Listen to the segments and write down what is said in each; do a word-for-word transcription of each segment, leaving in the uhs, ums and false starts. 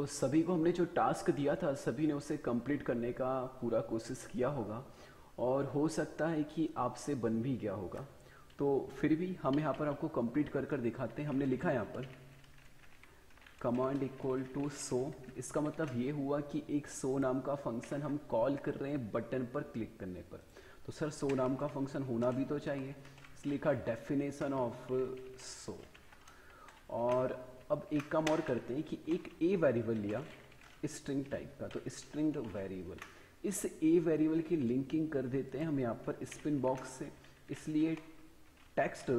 सभी को हमने जो टास्क दिया था सभी ने उसे कंप्लीट करने का पूरा कोशिश किया होगा और हो सकता है कि आपसे बन भी गया होगा। तो फिर भी हम यहाँ पर आपको कंप्लीट कर कर दिखाते हैं। हमने लिखा यहाँ पर कमांड इक्वल टू सो, इसका मतलब ये हुआ कि एक सो नाम का फंक्शन हम कॉल कर रहे हैं बटन पर क्लिक करने पर। तो सर सो नाम का फंक्शन होना भी तो चाहिए, इसलिए लिखा डेफिनेशन ऑफ सो। और अब एक काम और करते हैं कि एक ए वेरिएबल लिया स्ट्रिंग टाइप का, तो स्ट्रिंग वेरिएबल, इस ए वेरिएबल की लिंकिंग कर देते हैं हम यहाँ पर स्पिन बॉक्स से, इसलिए टेक्स्ट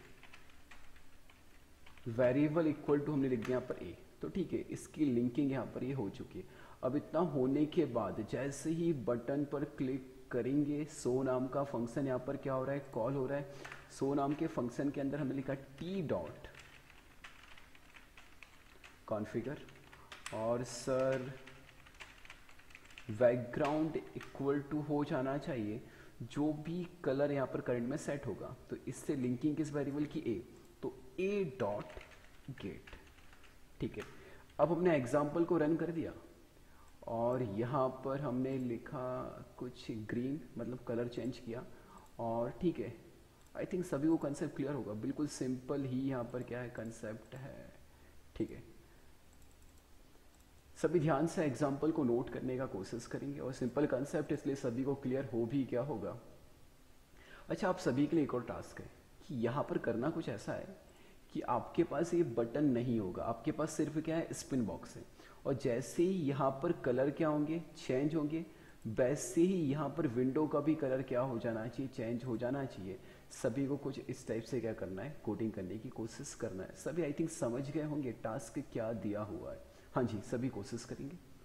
वेरिएबल इक्वल टू हमने लिख दिया यहाँ पर ए। तो ठीक है, इसकी लिंकिंग यहाँ पर ये हो चुकी है। अब इतना होने के बाद जैसे ही बटन पर क्लिक करेंगे सो नाम का फंक्शन यहाँ पर क्या हो रहा है, कॉल हो रहा है। सो नाम के फंक्शन के अंदर हमने लिखा टी डॉट कॉन्फ़िगर और सर बैकग्राउंड इक्वल टू हो जाना चाहिए जो भी कलर यहाँ पर करंट में सेट होगा। तो इससे लिंकिंग किस वेरिएबल की, ए, तो ए डॉट गेट। ठीक है, अब हमने एग्जाम्पल को रन कर दिया और यहाँ पर हमने लिखा कुछ ग्रीन, मतलब कलर चेंज किया। और ठीक है, आई थिंक सभी को कंसेप्ट क्लियर होगा, बिल्कुल सिंपल ही यहाँ पर क्या है कंसेप्ट है। ठीक है, सभी ध्यान से एग्जाम्पल को नोट करने का कोशिश करेंगे और सिंपल कंसेप्ट इसलिए सभी को क्लियर हो भी क्या होगा। अच्छा, आप सभी के लिए एक और टास्क है कि यहाँ पर करना कुछ ऐसा है कि आपके पास ये बटन नहीं होगा, आपके पास सिर्फ क्या है स्पिन बॉक्स है। और जैसे ही यहाँ पर कलर क्या होंगे, चेंज होंगे, वैसे ही यहाँ पर विंडो का भी कलर क्या हो जाना चाहिए, चेंज हो जाना चाहिए। सभी को कुछ इस टाइप से क्या करना है, कोडिंग करने की कोशिश करना है। सभी आई थिंक समझ गए होंगे टास्क क्या दिया हुआ है। हाँ जी, सभी कोशिश करेंगे।